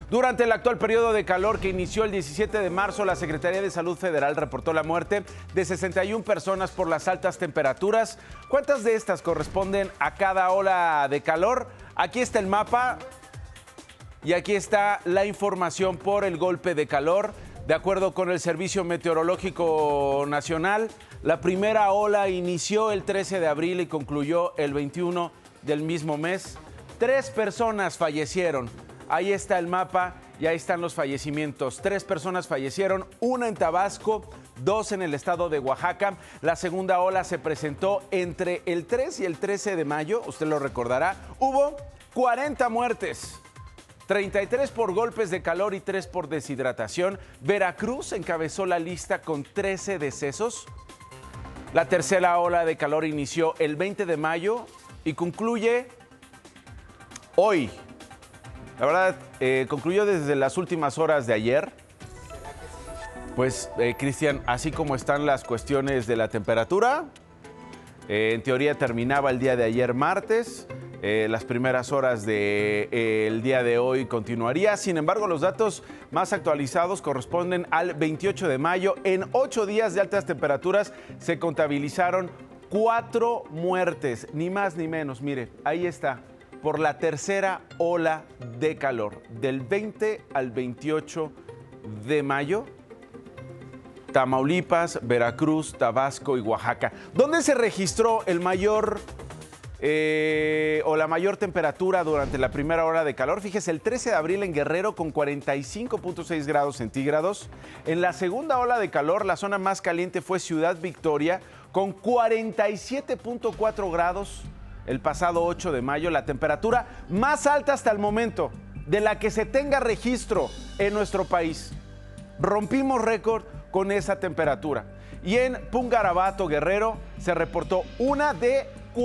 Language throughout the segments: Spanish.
Durante el actual periodo de calor que inició el 17 de marzo, la Secretaría de Salud Federal reportó la muerte de 61 personas por las altas temperaturas. ¿Cuántas de estas corresponden a cada ola de calor? Aquí está el mapa y aquí está la información por el golpe de calor. De acuerdo con el Servicio Meteorológico Nacional, la primera ola inició el 13 de abril y concluyó el 21 del mismo mes. 3 personas fallecieron. Ahí está el mapa y ahí están los fallecimientos. 3 personas fallecieron, una en Tabasco, 2 en el estado de Oaxaca. La segunda ola se presentó entre el 3 y el 13 de mayo, usted lo recordará. Hubo 40 muertes. 33 por golpes de calor y 3 por deshidratación. Veracruz encabezó la lista con 13 decesos. La tercera ola de calor inició el 20 de mayo y concluye hoy. La verdad, concluyó desde las últimas horas de ayer. Pues, Cristian, así como están las cuestiones de la temperatura, en teoría terminaba el día de ayer martes. Las primeras horas del día de hoy continuaría. Sin embargo, los datos más actualizados corresponden al 28 de mayo. En 8 días de altas temperaturas se contabilizaron 4 muertes, ni más ni menos. Mire, ahí está, por la tercera ola de calor, del 20 al 28 de mayo. Tamaulipas, Veracruz, Tabasco y Oaxaca. ¿Dónde se registró el mayor o la mayor temperatura durante la primera hora de calor? Fíjese, el 13 de abril en Guerrero con 45.6 grados centígrados. En la segunda ola de calor, la zona más caliente fue Ciudad Victoria con 47.4 grados el pasado 8 de mayo. La temperatura más alta hasta el momento de la que se tenga registro en nuestro país. Rompimos récord con esa temperatura. Y en Pungarabato, Guerrero, se reportó una de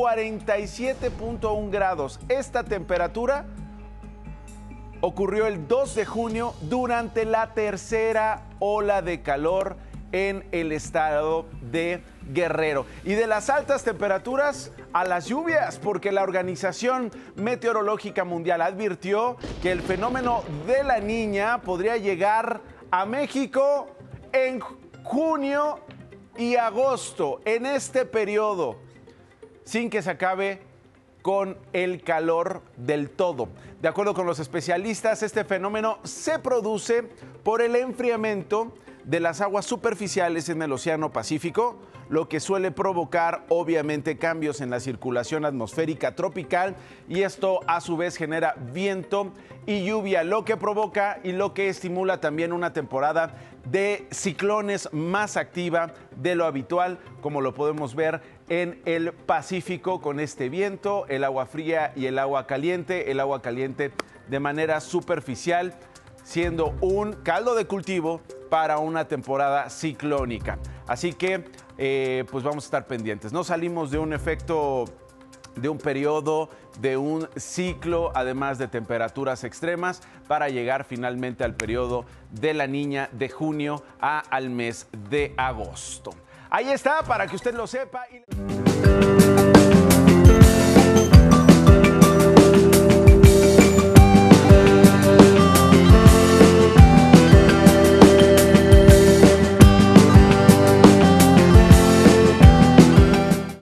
47.1 grados. Esta temperatura ocurrió el 2 de junio durante la tercera ola de calor en el estado de Guerrero. Y de las altas temperaturas a las lluvias, porque la Organización Meteorológica Mundial advirtió que el fenómeno de la Niña podría llegar a México en junio y agosto, en este periodo, sin que se acabe con el calor del todo. De acuerdo con los especialistas, este fenómeno se produce por el enfriamiento de las aguas superficiales en el Océano Pacífico, lo que suele provocar obviamente cambios en la circulación atmosférica tropical, y esto a su vez genera viento y lluvia, lo que provoca y lo que estimula también una temporada de ciclones más activa de lo habitual, como lo podemos ver en el Pacífico con este viento, el agua fría y el agua caliente de manera superficial, siendo un caldo de cultivo para una temporada ciclónica. Así que pues vamos a estar pendientes. No salimos de un efecto, de un periodo, de un ciclo, además de temperaturas extremas, para llegar finalmente al periodo de la Niña de junio al mes de agosto. Ahí está, para que usted lo sepa.